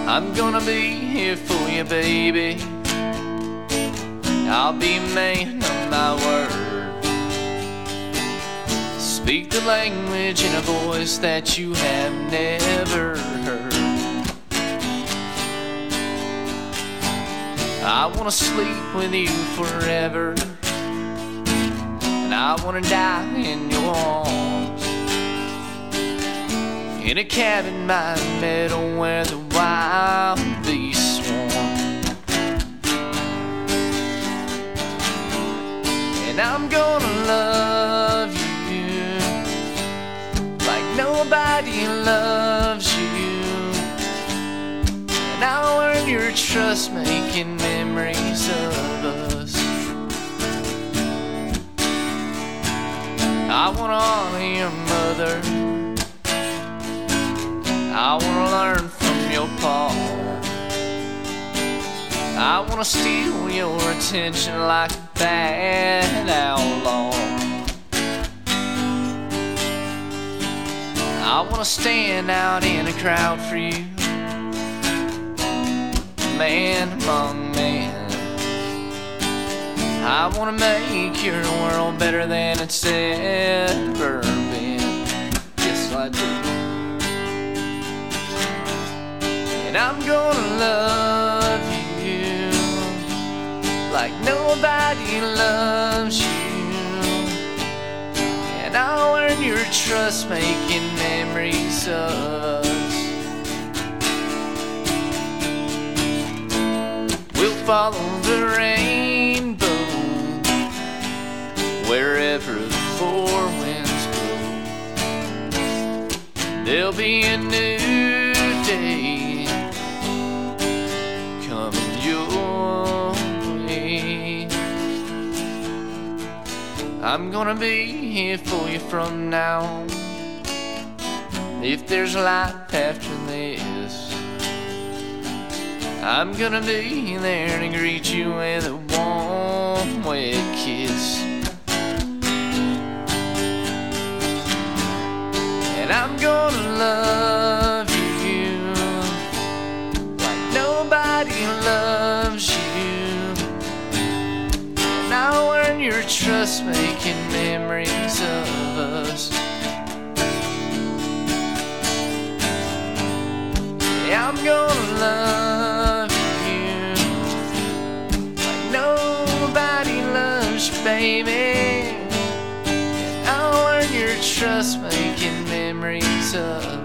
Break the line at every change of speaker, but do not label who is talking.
I'm gonna be here for you, baby. I'll be a man of my word. Speak the language in a voice that you have never heard. I wanna sleep with you forever, and I wanna die in your arms, in a cabin by the meadow where the wild beasts swarm. And I'm gonna love you like nobody loves you, and I'll earn your trust making memories of us. I wanna honor your mother, I wanna learn from your pa, I wanna steal your attention like a bad outlaw. I wanna stand out in a crowd for you, man among men. I wanna make your world better than it's ever been. Yes, I do. And I'm gonna love you like nobody loves you, and I'll earn your trust making memories of us. We'll follow the rainbow wherever the four winds blow. There'll be a new day coming your way. I'm gonna be here for you from now on. If there's life after this, I'm gonna be there to greet you with a warm, wet kiss. And I'm gonna love you like nobody loves you, and I'll earn your trust making memories of us. Yeah, I'm gonna love you like nobody loves you, baby, and I'll earn your trust making memories of